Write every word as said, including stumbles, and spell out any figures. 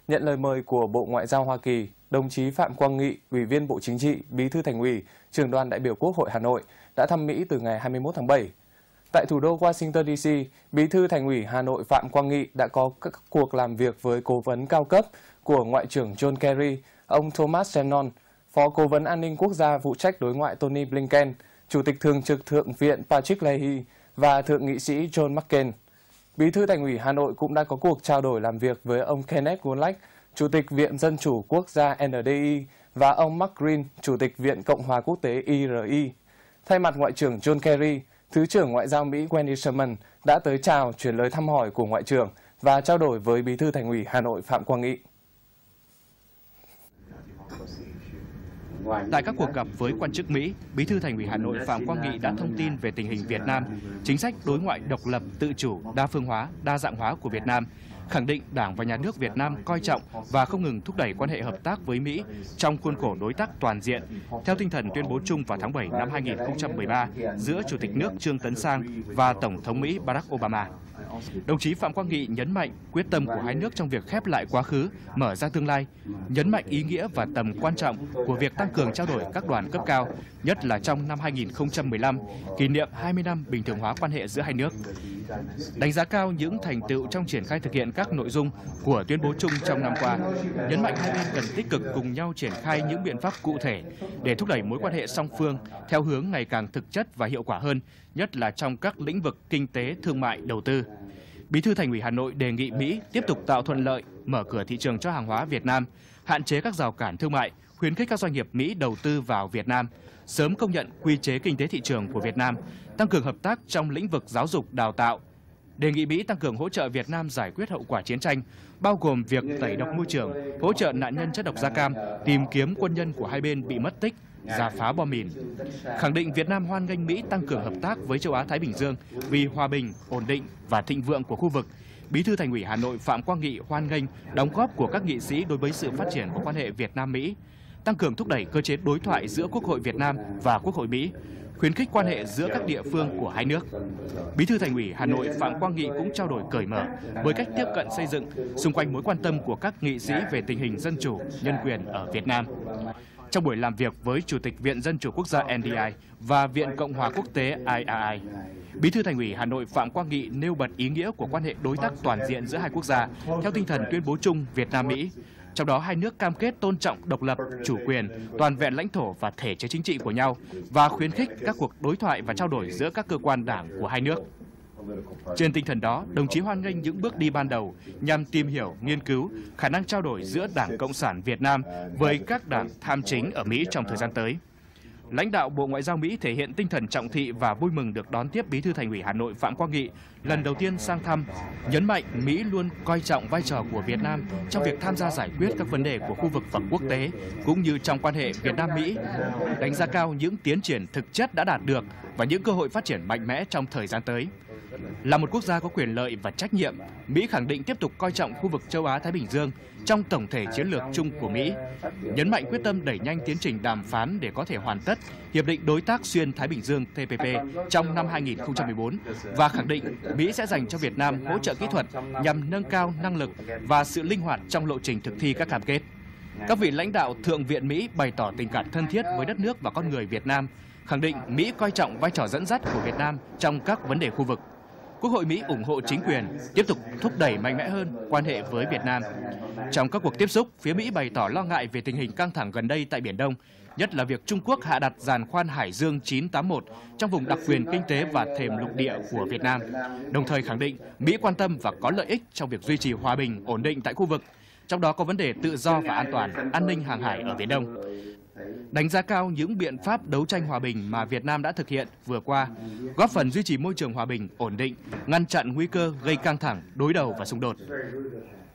nhận lời mời của Bộ Ngoại giao Hoa Kỳ, đồng chí Phạm Quang Nghị, Ủy viên Bộ Chính trị, Bí thư Thành ủy, Trưởng đoàn đại biểu Quốc hội Hà Nội đã thăm Mỹ từ ngày hai mươi mốt tháng bảy. Tại thủ đô Washington D C, Bí thư Thành ủy Hà Nội Phạm Quang Nghị đã có các cuộc làm việc với cố vấn cao cấp của Ngoại trưởng John Kerry, ông Thomas Shannon, Phó Cố vấn An ninh Quốc gia phụ trách đối ngoại Tony Blinken, Chủ tịch Thường trực Thượng viện Patrick Leahy và Thượng nghị sĩ John McCain. Bí thư Thành ủy Hà Nội cũng đã có cuộc trao đổi làm việc với ông Kenneth Woliak, Chủ tịch Viện Dân chủ Quốc gia N D I và ông Mark Green, Chủ tịch Viện Cộng hòa Quốc tế I R I. Thay mặt Ngoại trưởng John Kerry, Thứ trưởng Ngoại giao Mỹ Wendy Sherman đã tới chào, chuyển lời thăm hỏi của Ngoại trưởng và trao đổi với Bí thư Thành ủy Hà Nội Phạm Quang Nghị. Tại các cuộc gặp với quan chức Mỹ, Bí thư Thành ủy Hà Nội Phạm Quang Nghị đã thông tin về tình hình Việt Nam, chính sách đối ngoại độc lập, tự chủ, đa phương hóa, đa dạng hóa của Việt Nam, khẳng định Đảng và Nhà nước Việt Nam coi trọng và không ngừng thúc đẩy quan hệ hợp tác với Mỹ trong khuôn khổ đối tác toàn diện, theo tinh thần tuyên bố chung vào tháng bảy năm hai nghìn không trăm mười ba giữa Chủ tịch nước Trương Tấn Sang và Tổng thống Mỹ Barack Obama. Đồng chí Phạm Quang Nghị nhấn mạnh quyết tâm của hai nước trong việc khép lại quá khứ, mở ra tương lai, nhấn mạnh ý nghĩa và tầm quan trọng của việc tăng cường trao đổi các đoàn cấp cao, nhất là trong năm hai nghìn không trăm mười lăm, kỷ niệm hai mươi năm bình thường hóa quan hệ giữa hai nước. Đánh giá cao những thành tựu trong triển khai thực hiện các nội dung của tuyên bố chung trong năm qua, nhấn mạnh hai bên cần tích cực cùng nhau triển khai những biện pháp cụ thể để thúc đẩy mối quan hệ song phương theo hướng ngày càng thực chất và hiệu quả hơn, nhất là trong các lĩnh vực kinh tế, thương mại, đầu tư. Bí thư Thành ủy Hà Nội đề nghị Mỹ tiếp tục tạo thuận lợi, mở cửa thị trường cho hàng hóa Việt Nam, hạn chế các rào cản thương mại, khuyến khích các doanh nghiệp Mỹ đầu tư vào Việt Nam, sớm công nhận quy chế kinh tế thị trường của Việt Nam, tăng cường hợp tác trong lĩnh vực giáo dục, đào tạo. Đề nghị Mỹ tăng cường hỗ trợ Việt Nam giải quyết hậu quả chiến tranh, bao gồm việc tẩy độc môi trường, hỗ trợ nạn nhân chất độc da cam, tìm kiếm quân nhân của hai bên bị mất tích, rà phá bom mìn. Khẳng định Việt Nam hoan nghênh Mỹ tăng cường hợp tác với châu Á-Thái Bình Dương vì hòa bình, ổn định và thịnh vượng của khu vực. Bí thư Thành ủy Hà Nội Phạm Quang Nghị hoan nghênh đóng góp của các nghị sĩ đối với sự phát triển của quan hệ Việt Nam-Mỹ, tăng cường thúc đẩy cơ chế đối thoại giữa Quốc hội Việt Nam và Quốc hội Mỹ, khuyến khích quan hệ giữa các địa phương của hai nước. Bí thư Thành ủy Hà Nội Phạm Quang Nghị cũng trao đổi cởi mở với cách tiếp cận xây dựng xung quanh mối quan tâm của các nghị sĩ về tình hình dân chủ, nhân quyền ở Việt Nam. Trong buổi làm việc với Chủ tịch Viện Dân chủ Quốc gia N D I và Viện Cộng hòa Quốc tế I R I, Bí thư Thành ủy Hà Nội Phạm Quang Nghị nêu bật ý nghĩa của quan hệ đối tác toàn diện giữa hai quốc gia theo tinh thần tuyên bố chung Việt Nam-Mỹ. Trong đó hai nước cam kết tôn trọng độc lập, chủ quyền, toàn vẹn lãnh thổ và thể chế chính trị của nhau và khuyến khích các cuộc đối thoại và trao đổi giữa các cơ quan đảng của hai nước. Trên tinh thần đó, đồng chí hoan nghênh những bước đi ban đầu nhằm tìm hiểu, nghiên cứu khả năng trao đổi giữa Đảng Cộng sản Việt Nam với các đảng tham chính ở Mỹ trong thời gian tới. Lãnh đạo Bộ Ngoại giao Mỹ thể hiện tinh thần trọng thị và vui mừng được đón tiếp Bí thư Thành ủy Hà Nội Phạm Quang Nghị lần đầu tiên sang thăm, nhấn mạnh Mỹ luôn coi trọng vai trò của Việt Nam trong việc tham gia giải quyết các vấn đề của khu vực và quốc tế, cũng như trong quan hệ Việt Nam-Mỹ, đánh giá cao những tiến triển thực chất đã đạt được và những cơ hội phát triển mạnh mẽ trong thời gian tới. Là một quốc gia có quyền lợi và trách nhiệm, Mỹ khẳng định tiếp tục coi trọng khu vực châu Á-Thái Bình Dương trong tổng thể chiến lược chung của Mỹ, nhấn mạnh quyết tâm đẩy nhanh tiến trình đàm phán để có thể hoàn tất Hiệp định Đối tác Xuyên Thái Bình Dương T P P trong năm hai nghìn không trăm mười bốn và khẳng định Mỹ sẽ dành cho Việt Nam hỗ trợ kỹ thuật nhằm nâng cao năng lực và sự linh hoạt trong lộ trình thực thi các cam kết. Các vị lãnh đạo Thượng viện Mỹ bày tỏ tình cảm thân thiết với đất nước và con người Việt Nam, khẳng định Mỹ coi trọng vai trò dẫn dắt của Việt Nam trong các vấn đề khu vực. Quốc hội Mỹ ủng hộ chính quyền tiếp tục thúc đẩy mạnh mẽ hơn quan hệ với Việt Nam. Trong các cuộc tiếp xúc, phía Mỹ bày tỏ lo ngại về tình hình căng thẳng gần đây tại Biển Đông, nhất là việc Trung Quốc hạ đặt giàn khoan Hải Dương chín tám một trong vùng đặc quyền kinh tế và thềm lục địa của Việt Nam, đồng thời khẳng định Mỹ quan tâm và có lợi ích trong việc duy trì hòa bình, ổn định tại khu vực, trong đó có vấn đề tự do và an toàn, an ninh hàng hải ở Biển Đông. Đánh giá cao những biện pháp đấu tranh hòa bình mà Việt Nam đã thực hiện vừa qua, góp phần duy trì môi trường hòa bình, ổn định, ngăn chặn nguy cơ gây căng thẳng, đối đầu và xung đột.